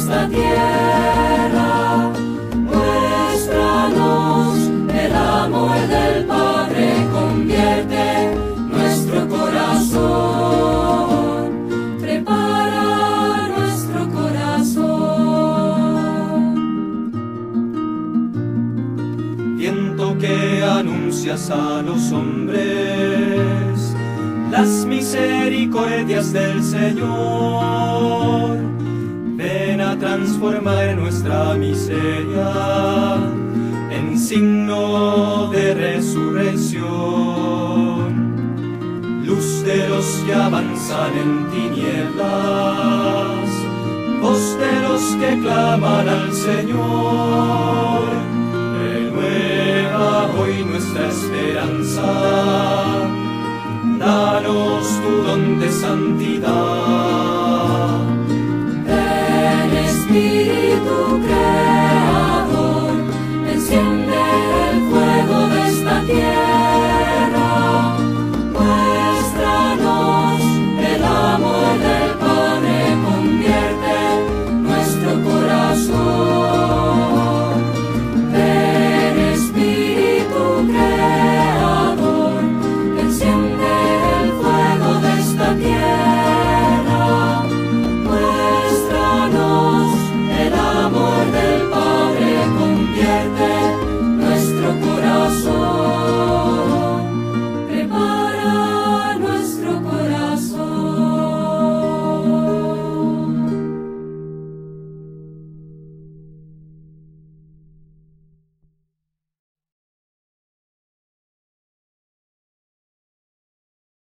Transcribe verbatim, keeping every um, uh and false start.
esta tierra, muéstranos el amor del Padre, convierte nuestro corazón, prepara nuestro corazón. Viento que anuncias a los hombres las misericordias del Señor, ven a transformar nuestra miseria en signo de resurrección. Luz de los que avanzan en tinieblas, voz de los que claman al Señor, renueva hoy nuestra esperanza. Danos tu don de santidad.